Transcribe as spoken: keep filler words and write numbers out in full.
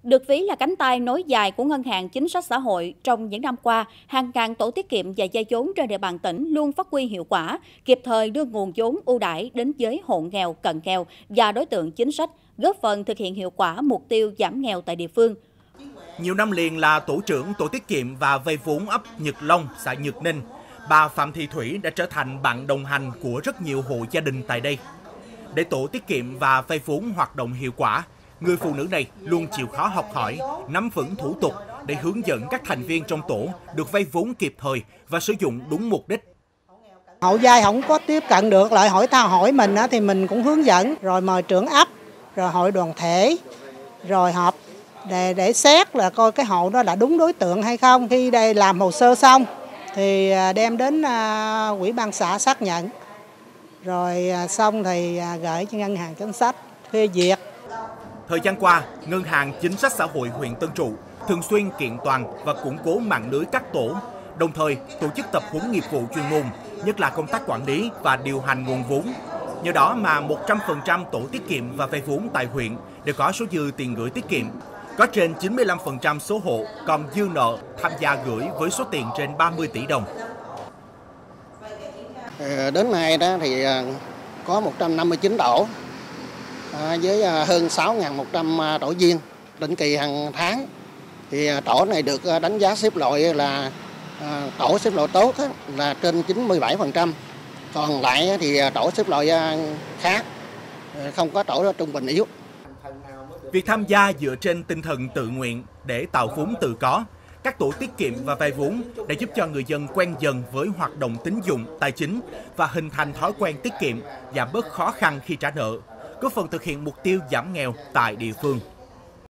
Được ví là cánh tay nối dài của Ngân hàng Chính sách Xã hội, trong những năm qua, hàng ngàn tổ tiết kiệm và vay vốn trên địa bàn tỉnh luôn phát huy hiệu quả, kịp thời đưa nguồn vốn ưu đãi đến với hộ nghèo, cận nghèo và đối tượng chính sách, góp phần thực hiện hiệu quả mục tiêu giảm nghèo tại địa phương. Nhiều năm liền là tổ trưởng tổ tiết kiệm và vay vốn ấp Nhật Long, xã Nhật Ninh, bà Phạm Thị Thủy đã trở thành bạn đồng hành của rất nhiều hộ gia đình tại đây. Để tổ tiết kiệm và vay vốn hoạt động hiệu quả, người phụ nữ này luôn chịu khó học hỏi, nắm vững thủ tục để hướng dẫn các thành viên trong tổ được vay vốn kịp thời và sử dụng đúng mục đích. Hộ vay không có tiếp cận được, lại hỏi tao hỏi mình thì mình cũng hướng dẫn, rồi mời trưởng ấp, rồi hội đoàn thể, rồi họp để để xét là coi cái hộ đó đã đúng đối tượng hay không. Khi đây làm hồ sơ xong thì đem đến uh, ủy ban xã xác nhận, rồi uh, xong thì uh, gửi cho Ngân hàng Chính sách phê duyệt. Thời gian qua, Ngân hàng Chính sách Xã hội huyện Tân Trụ thường xuyên kiện toàn và củng cố mạng lưới các tổ, đồng thời tổ chức tập huấn nghiệp vụ chuyên môn, nhất là công tác quản lý và điều hành nguồn vốn. Nhờ đó mà một trăm phần trăm tổ tiết kiệm và vay vốn tại huyện đều có số dư tiền gửi tiết kiệm. Có trên chín mươi lăm phần trăm số hộ còn dư nợ tham gia gửi với số tiền trên ba mươi tỷ đồng. Đến nay đó thì có một trăm năm mươi chín tổ với hơn sáu nghìn một trăm tổ viên. Định kỳ hàng tháng thì tổ này được đánh giá xếp loại là tổ xếp loại tốt là trên chín mươi bảy phần trăm. Còn lại thì tổ xếp loại khác, không có tổ trung bình yếu. Việc tham gia dựa trên tinh thần tự nguyện để tạo vốn tự có, các tổ tiết kiệm và vay vốn đã giúp cho người dân quen dần với hoạt động tín dụng, tài chính và hình thành thói quen tiết kiệm, giảm bớt khó khăn khi trả nợ, góp phần thực hiện mục tiêu giảm nghèo tại địa phương.